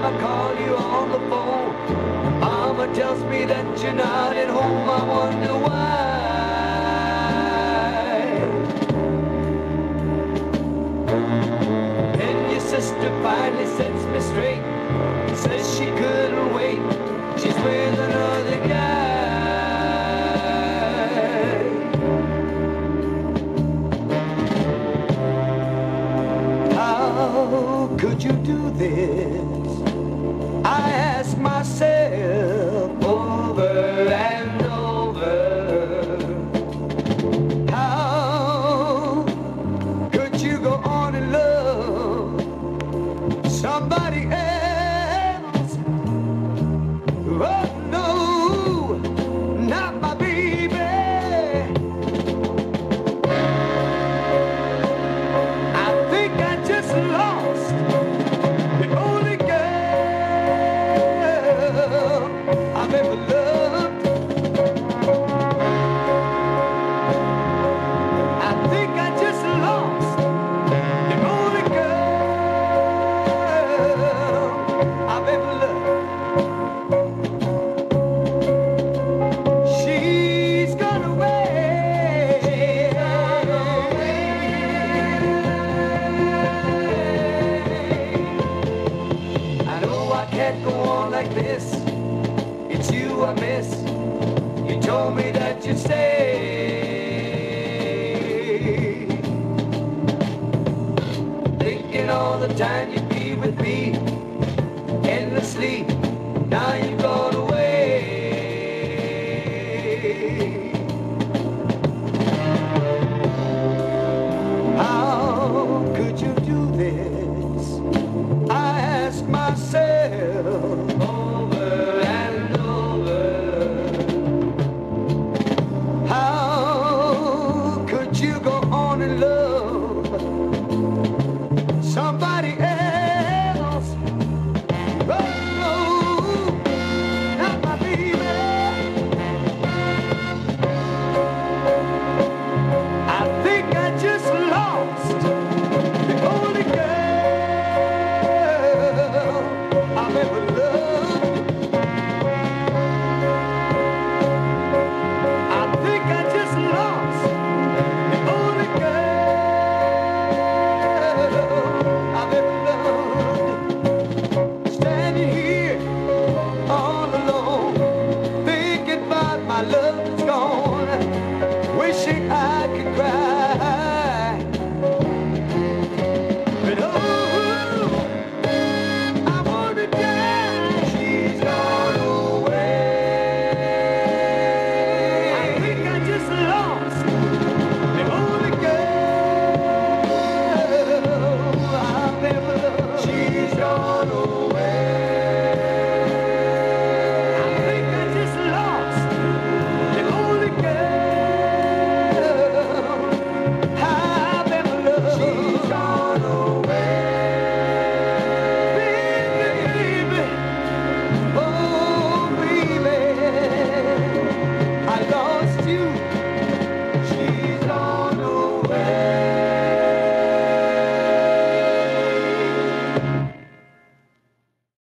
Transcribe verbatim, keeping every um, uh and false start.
I call you on the phone, Mama tells me that you're not at home. I wonder why. Then your sister finally sets me straight, says she couldn't wait, she's with another guy. How could you do this? I ask myself over and over. How could you go on and love somebody else? Oh no, not my baby. I think I just lost the only girl I've ever loved. I think I just lost the only girl I've ever loved. She's gone away. I know I can't go on like this. It's you I miss. You told me that you'd stay. Thinking all the time you'd be with me, endlessly. Now you've gone away. How could you do this? I ask myself